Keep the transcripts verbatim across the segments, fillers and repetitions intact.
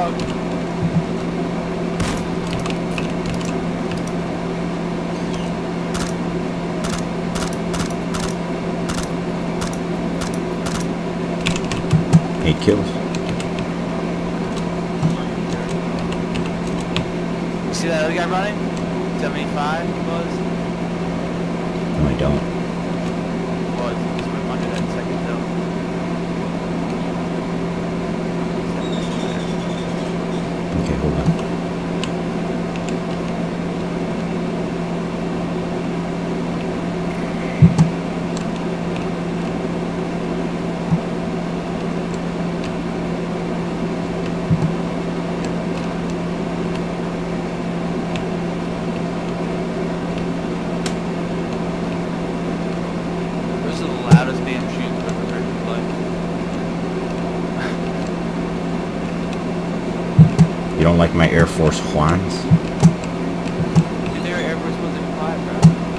dog. Eight kills. You see that other guy running? seventy-five was? No, I don't. Was. Just went under that second hill. Okay, hold on. This is the loudest damn shoot I've ever heard in my life. You don't like my Air Force Juans? Dude, they were Air Force Ones in five, bro.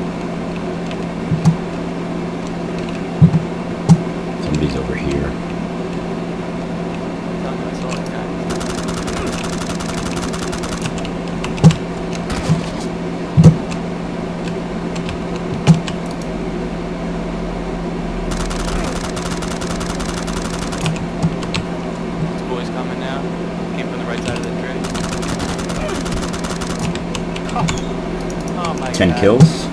Somebody's over here. I'm telling you, I saw that guy. This boy's coming now. Came from the right side of the tree. Oh, oh my Ten God. kills.